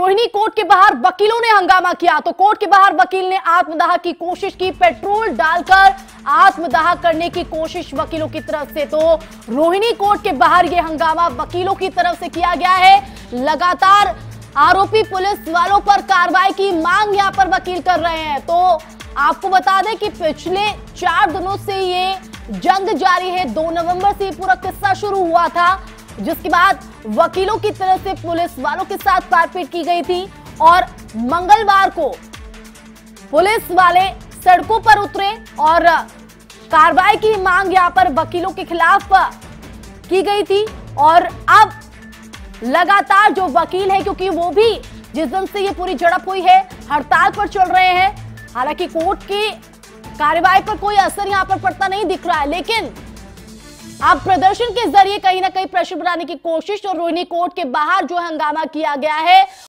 Rohini court के बाहर वकीलों ने हंगामा किया। तो कोर्ट के बाहर वकील ने आत्मदाह की कोशिश की, पेट्रोल डालकर आत्मदाह करने की कोशिश वकीलों की तरफ से। तो रोहिणी कोर्ट के बाहर यह हंगामा वकीलों की तरफ से किया गया है। लगातार आरोपी पुलिस वालों पर कार्रवाई की मांग यहां पर वकील कर रहे हैं। तो आपको बता दें कि पिछले 4 दिनों से ये जंग जारी है। 2 नवंबर से पूरा किस्सा शुरू हुआ था, जिसके बाद वकीलों की तरफ से पुलिस वालों के साथ मारपीट की गई थी और मंगलवार को पुलिस वाले सड़कों पर उतरे और कार्रवाई की मांग यहां पर वकीलों के खिलाफ की गई थी। और अब लगातार जो वकील है, क्योंकि वो भी जिस दिन से ये पूरी झड़प हुई है हड़ताल पर चल रहे हैं। हालांकि कोर्ट की कार्रवाई पर कोई असर यहां पर पड़ता नहीं दिख रहा है, लेकिन अब प्रदर्शन के जरिए कहीं ना कहीं प्रेशर बनाने की कोशिश और रोहिणी कोर्ट के बाहर जो हंगामा किया गया है